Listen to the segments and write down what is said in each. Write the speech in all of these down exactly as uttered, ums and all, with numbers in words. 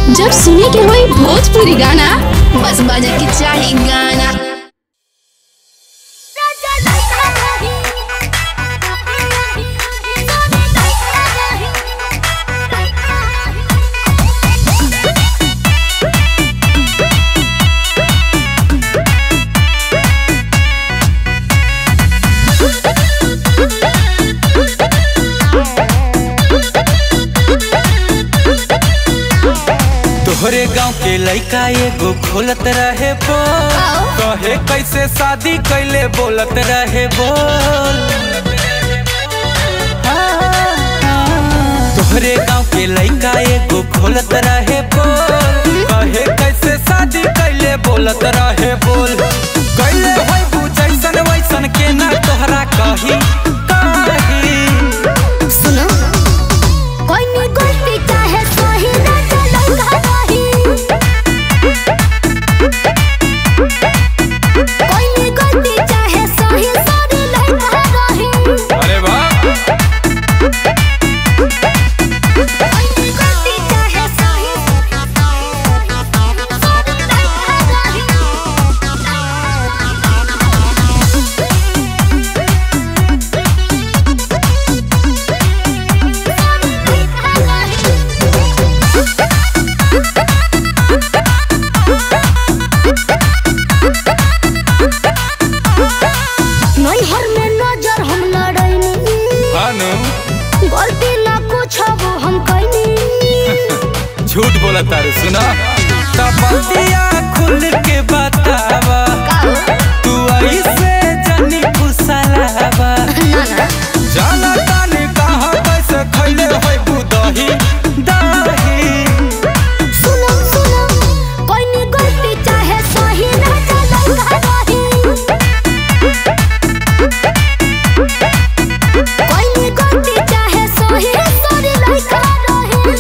जब सुने के होई भोजपुरी गाना बस बजे के चाही गाना। तोहरे गाँव के लड़का एगो खोलत रहे बोल, कहे कैसे शादी कैले बोलत रहे बोल। तोहरे गाँव के लड़का एगो खोलत रहे बोल, कहे कैसे शादी कैले बोलत रहे बोल। कैले होई बुझैसन वैसन के ना तोहरा कही कही। सुनो कोई नहीं गलती चाहे सही ना झूठ बोला तारे सुना तबतिया खुल के बतावा तू ऐसे जानी फुसलावा जाना ताने कहां कैसे खैले होय बुदही दही। सुनो सुनो कोई नहीं गलती चाहे सही ना चलेगा दही। कोई नहीं गलती चाहे सही सॉरी लइका दही।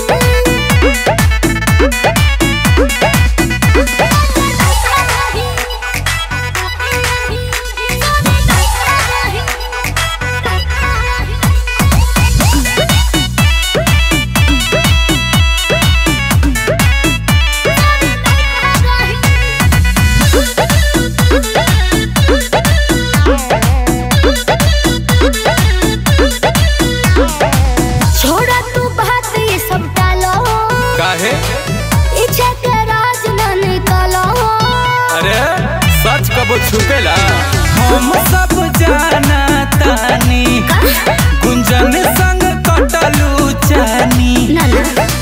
छोड़ा तू बात ये सब टालो काहे इच्छा के राज न निकालो। अरे सच कबो छुपेला हम सब जाना तानी गुंजन संग कटलू जानी। ना ना